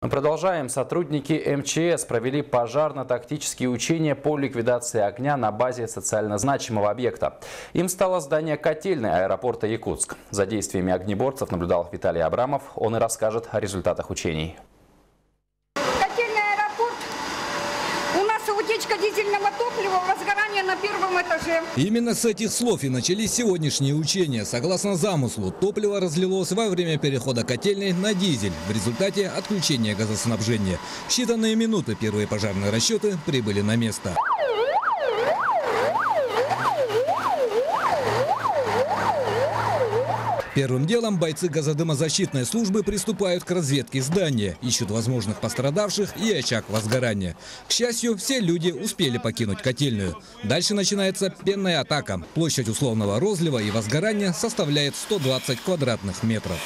Мы продолжаем. Сотрудники МЧС провели пожарно-тактические учения по ликвидации огня на базе социально значимого объекта. Им стало здание котельной аэропорта Якутск. За действиями огнеборцев наблюдал Виталий Абрамов. Он и расскажет о результатах учений. Котельный аэропорт. У нас утечка дизельного топлива, возгорание на первом этаже. Именно с этих слов и начались сегодняшние учения. Согласно замыслу, топливо разлилось во время перехода котельной на дизель в результате отключения газоснабжения. В считанные минуты первые пожарные расчеты прибыли на место. Первым делом бойцы газодымозащитной службы приступают к разведке здания, ищут возможных пострадавших и очаг возгорания. К счастью, все люди успели покинуть котельную. Дальше начинается пенная атака. Площадь условного розлива и возгорания составляет 120 квадратных метров.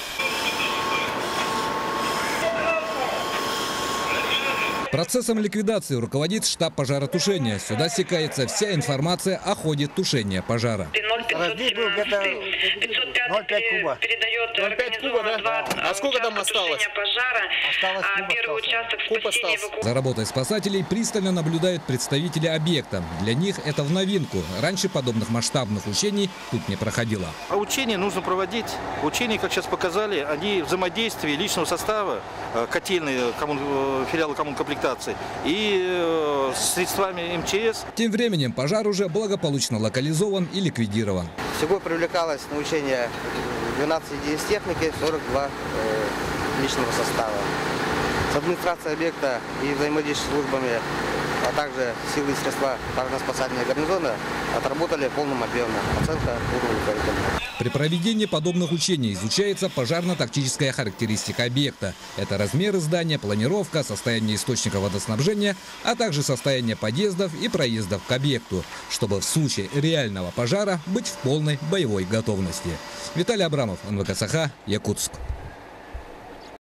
Процессом ликвидации руководит штаб пожаротушения. Сюда стекается вся информация о ходе тушения пожара. 05 куба. Передает 05 куба, да? А сколько там осталось? Осталось куб остался. За работой спасателей пристально наблюдают представители объекта. Для них это в новинку. Раньше подобных масштабных учений тут не проходило. А учения нужно проводить. Учения, как сейчас показали, они взаимодействие личного состава котельной филиала коммункомплектации и средствами МЧС. Тем временем пожар уже благополучно локализован и ликвидирован. Всего привлекалось на учение 12 единиц техники, 42 личного состава. С администрацией объекта и взаимодействием с службами, а также силы и средства пожарно-спасательного гарнизона отработали в полном объеме. Оценка удовлетворительная. При проведении подобных учений изучается пожарно-тактическая характеристика объекта. Это размеры здания, планировка, состояние источника водоснабжения, а также состояние подъездов и проездов к объекту, чтобы в случае реального пожара быть в полной боевой готовности. Виталий Абрамов, НВК Саха, Якутск.